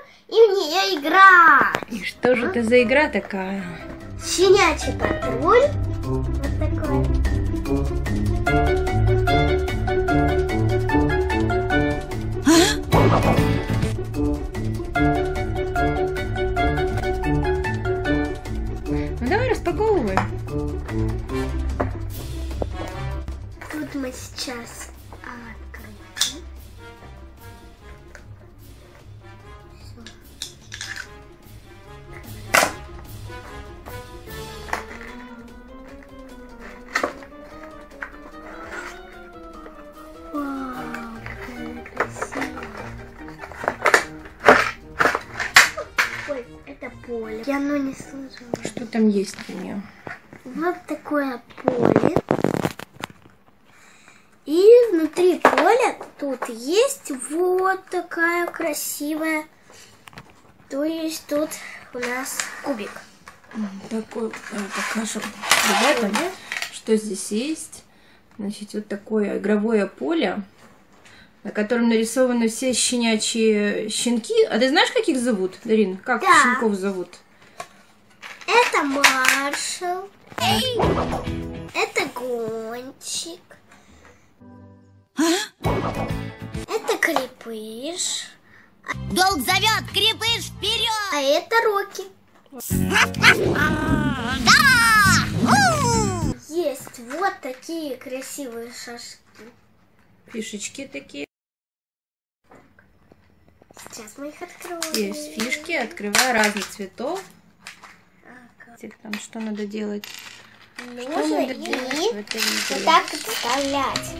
и в нее играть. И что же это за игра такая? Щенячий патруль. Вот такой. Ну давай распаковывай. Тут мы сейчас открыли. Вау, какая красивая. Ой, это поле. И оно не сложилось. Что там есть у нее? Вот такое поле. И внутри поля тут есть вот такая красивая. То есть тут у нас кубик. Такой, покажем ребятам, что здесь есть. Значит, вот такое игровое поле, на котором нарисованы все щенячьи щенки. А ты знаешь, как их зовут, Дарин? Как Да. щенков зовут? Это Маршал. Это Гончик. Это Крепыш. Долг зовет, Крепыш, вперед! А это Рокки. Есть вот такие красивые шашки. Фишечки такие. Сейчас мы их откроем. Есть фишки, открываю разных цветов. Ага. Там что надо делать? Что Нужно надо делать в их этом вот видео? так вставлять.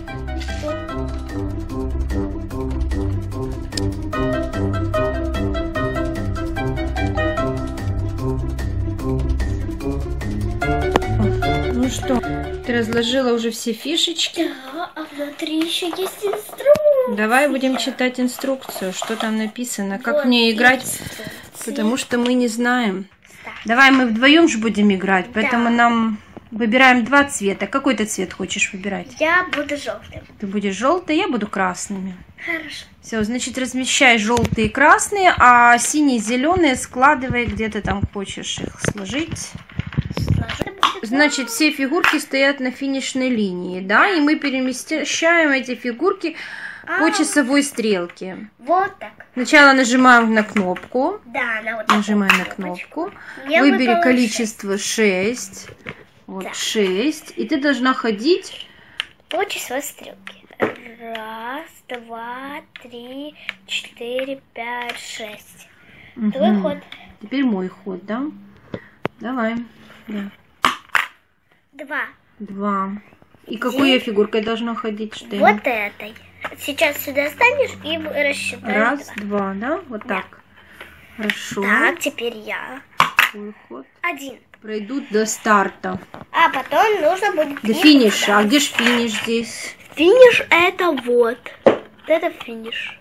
Ну что, ты разложила уже все фишечки? Да, а внутри еще есть инструмент. Давай будем читать инструкцию, что там написано, как Вот в ней играть, инструкция. потому что мы не знаем. Так. Давай мы вдвоем же будем играть, поэтому Да. нам выбираем два цвета. Какой ты цвет хочешь выбирать? Я буду желтым. Ты будешь желтый, я буду красными. Хорошо. Все, значит, размещай желтые и красные, а синие и зеленые складывай, где ты там хочешь их сложить. Значит, все фигурки стоят на финишной линии, да, и мы перемещаем эти фигурки по часовой стрелке. Вот так. Сначала нажимаем на кнопку, Да, на вот нажимаем на такую кнопку, Я выбери выбрала количество 6, вот Так. 6, и ты должна ходить. по часовой стрелке. 1, 2, 3, 4, 5, 6. Твой Мгм. ход. Теперь мой ход, да? Давай. Да. 2. 2. И какой я фигуркой должна ходить? Что я- Вот этой. Сейчас сюда станешь и рассчитаешь. Раз, 2. два, да? Вот Да. так. Хорошо. Так, теперь я. Твой ход. 1. Пройдут до старта. А потом нужно будет... До их финиша. А сдать. где ж финиш здесь? Финиш это вот. Вот это финиш.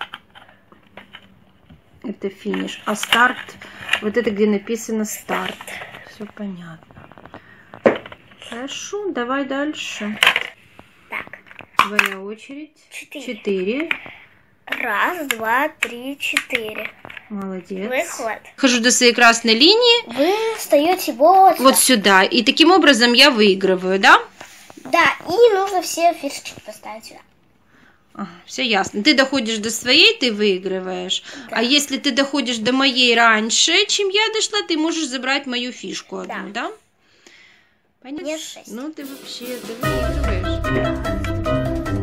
Это финиш. А старт, вот это где написано старт. Все понятно. Хорошо, давай дальше. Так. Твоя очередь. 4. 4. 1, 2, 3, 4. Молодец. Выход. Хожу до своей красной линии. Вы встаете вот Вот сюда. И таким образом я выигрываю, да? Да, и нужно все фишечки поставить сюда. Все ясно. Ты доходишь до своей, ты выигрываешь. Да. А если ты доходишь до моей раньше, чем я дошла, ты можешь забрать мою фишку одну, да? Понятно? Мне 6. Ну ты вообще, ты выигрываешь.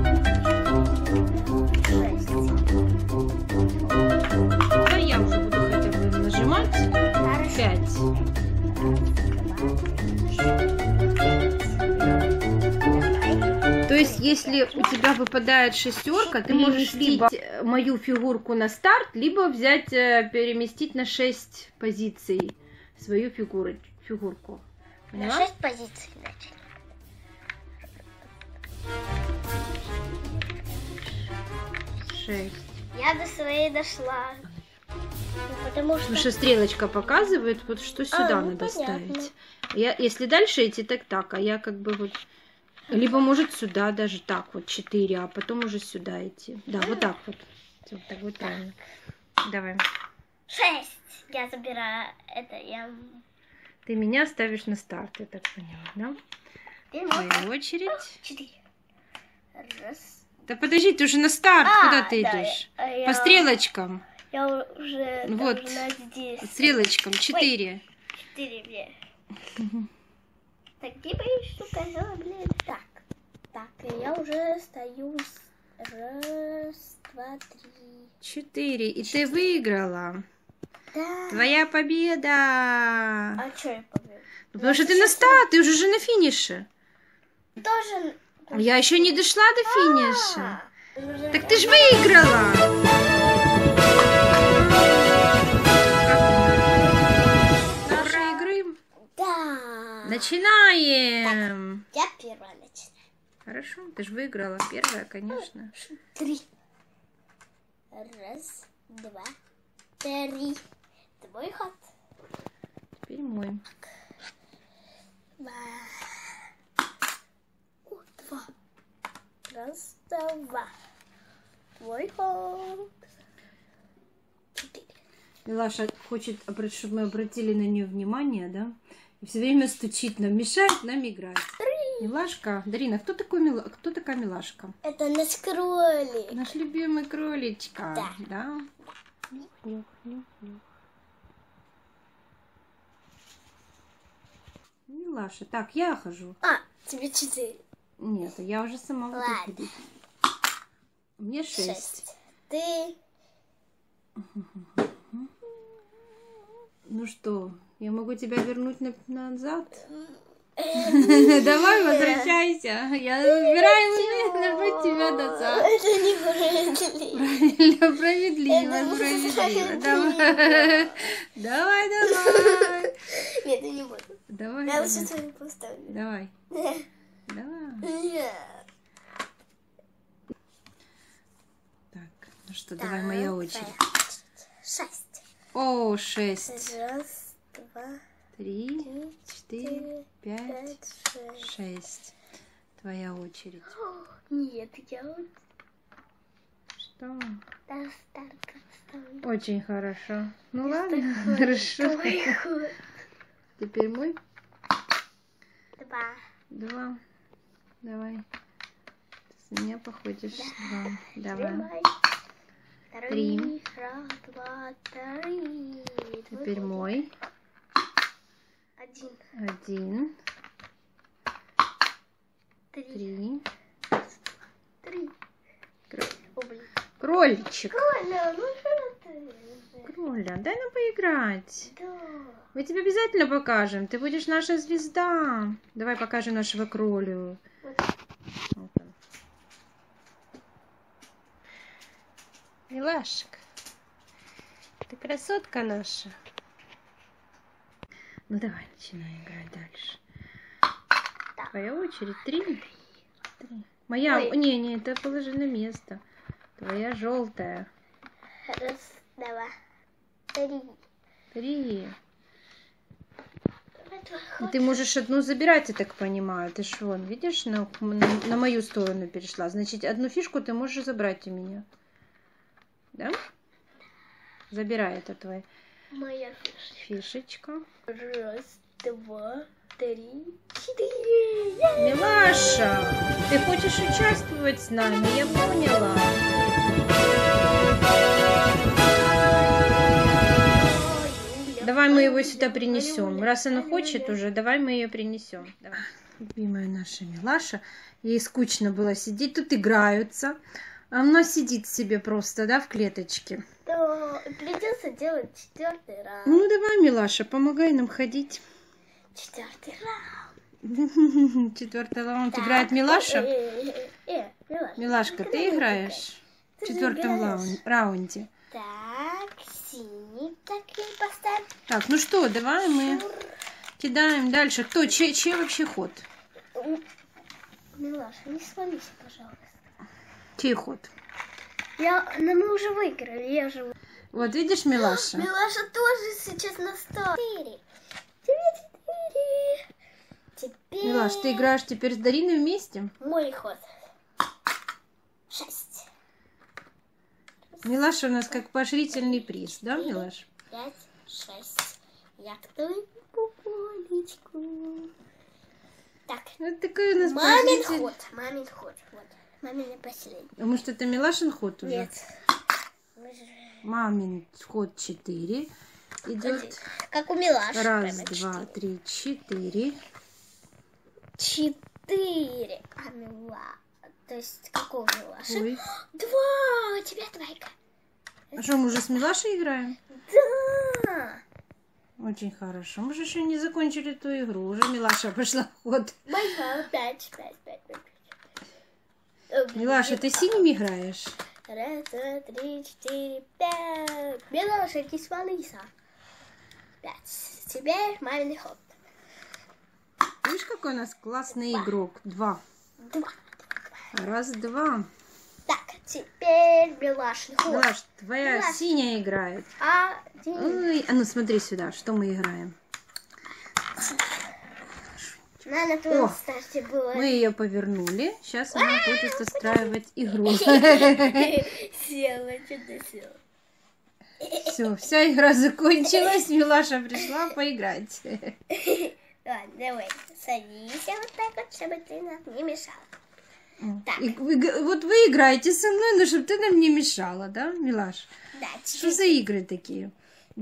Да, я уже буду хотя бы нажимать. 5. То есть, если у тебя выпадает шестерка, ты можешь либо мою фигурку на старт, либо взять, переместить на 6 позиций свою фигурку. На Поняла? 6 позиций, значит. 6. Я до своей дошла. Ну, потому что... Потому что стрелочка показывает, вот что сюда ну, надо понятно. ставить. Если дальше идти, так, а я как бы вот... Либо может сюда даже так, вот 4, а потом уже сюда идти. Да, вот так вот. Вот так вот правильно. Давай. 6. Я забираю это. Ты меня ставишь на старт, я так поняла, да? Твоя очередь. 4. Раз. Да подожди, ты уже на старт. Куда ты да, идешь? По стрелочкам. Я уже Вот. должна здесь. Стрелочкам. 4. 4 мне. Так, где бы еще сказала, блин? Так, и я уже стою. Раз, два, 3. 4. И ты выиграла. Да. Твоя победа. А что я победу? Потому что ты на старт, ты уже на финише. Тоже. Я еще не дошла до финиша. Уже Так ты ж выиграла. Наши игры. Да. Начинаем. Я первая начинаю. Хорошо, ты же выиграла. Первая, конечно. 3. Раз, два, 3. Твой ход. Теперь мой. 2. 2. Раз, два. Твой ход. 4. Милаша хочет, чтобы мы обратили на нее внимание, да? И все время стучит нам, мешает нам играть. 3. Милашка. Дарина, кто такая Милашка? Это наш кролик. Наш любимый кроличка. Да. Да? Нюх, нюх, нюх. Милаша, так, я хожу. Тебе 4. Нет, я уже сама могу Ладно. ходить. Мне 6. 6. Ты. Ну что, я могу тебя вернуть назад? Давай, возвращайся. Я выбираю вернуть тебя назад. Это не Правильно, справедливо. Давай. Нет, я не буду. Давай. Я лучше свою поставлю. Давай. Так, ну что, давай моя очередь. 6. О, 6. Раз, два, 3, 4, 5, 5, 6. 6. Твоя очередь. Нет, я вот Что? на старт ставлю. Очень хорошо. Ну ладно, хорошо. Твой ход. Теперь мой. 2. 2. Давай. С меня походишь. 2. Давай. Тримай. 3. Раз, два, 3. Теперь мой. 1. 1. 3. 3. 3. О, блин. Кроличек. Коля, ну что ты? Кроля, дай нам поиграть. Да. Мы тебе обязательно покажем. Ты будешь наша звезда. Давай покажем нашего кролю. Вот. Вот он. Милашка, ты красотка наша. Ну давай, начинай играть дальше. Так. Твоя очередь. 3. Моя. Ой. Не, это положи на место. Твоя желтая. Раз, два, 3. 3. И ты можешь одну забирать, я так понимаю. Ты ж вон, видишь, на мою сторону перешла. Значит, одну фишку ты можешь забрать у меня. Да? Забирай, это твоя Моя фишечка. Раз, два, 3, 4. Милаша, ты хочешь участвовать с нами? Я поняла. Давай мы его сюда принесем. Раз она хочет уже, давай мы ее принесем. Давай. Любимая наша Милаша. Ей скучно было сидеть. Тут играются. А она сидит себе просто, да, в клеточке. Да, придется делать 4-й раунд. Ну давай, Милаша, помогай нам ходить. 4-й раунд. 4-й раунд играет Милаша. Милаша. Милашка, ты играешь в Ты же 4-м играешь. раунде. Так, синий такой поставь. Так, ну что, давай мы кидаем дальше. Кто? Чей вообще ход? Милаша, не свались, пожалуйста. Чей ход? Но мы уже выиграли, я же... Вот видишь, Милаша? Милаша тоже сейчас на 4. 4. Теперь... Милаш, ты играешь теперь с Дариной вместе? Мой ход. 6. Милаша у нас как поощрительный приз, да, Милаш? 5, 6. Я открою поличку. Так. Вот такой у нас Мамин поощритель. ход. Мамин ход. Вот. Мамин последний. А может это Милашин ход уже? Нет. Мамин ход 4 идет. Как у Милаши. Раз, прямо два, 4. 3, 4. 4. А то есть какого Милаши? Ой. 2. У тебя двойка. А что, мы уже с Милашей играем? Да. Очень хорошо. Мы же еще не закончили эту игру. Уже Милаша пошла в ход. Большая. 5. Милаша, ты синим играешь? Раз, два, 3, 4, 5. Милаша, кислолиса. 5. Теперь мамин ход. Видишь, какой у нас классный игрок? 2. 2. Раз, два. Так, теперь Милашин ход. Милаш, твоя Милаш. синяя играет. 1. Ой, а ну смотри сюда, что мы играем. На твоем О, старте было. Мы ее повернули. Сейчас она будет устраивать игру. Села, что-то села. Все, вся игра закончилась. Милаша пришла поиграть. Ладно, давай, садись вот так вот, чтобы ты нам не мешала. Так. Вот вы играете со мной, но чтобы ты нам не мешала, да, Милаш? Да, Что за игры такие?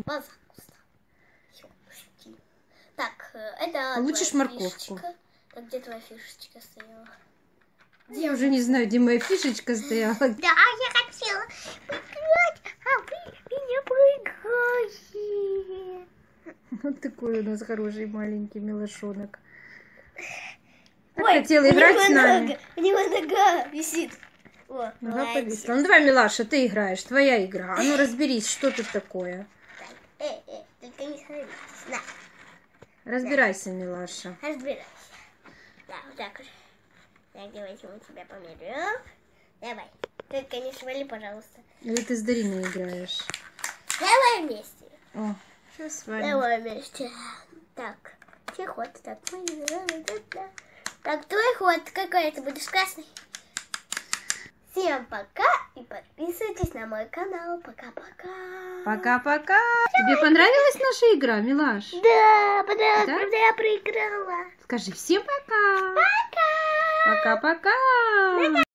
Так, это Получишь твоя морковку. фишечка. Так, где твоя фишечка стояла? Я уже не знаю, где моя фишечка стояла. Да, я хотела поиграть, а вы меня проиграете. Вот такой у нас хороший маленький милашонок. Так Ой, хотел у играть него с нами. нога, у него нога висит. О, Нога молодец. повисла. Ну давай, Милаша, ты играешь, твоя игра. А ну разберись, что тут такое. Только не садись. На, Разбирайся, Милаша. разбирайся. Да, вот так уже. Так, давайте мы тебя померяем. Давай. Только не свали, пожалуйста. Или ты с Дариной играешь? Давай вместе. О, сейчас с вами. Давай вместе. Так, чей ход? Так, так, твой ход. Какой ты будешь? Красный? Всем пока и подписывайтесь на мой канал. Пока-пока. Пока-пока. Тебе понравилась наша игра, Милаш? Да, понравилось, Да? правда, я проиграла. Скажи всем пока. Пока. Пока-пока.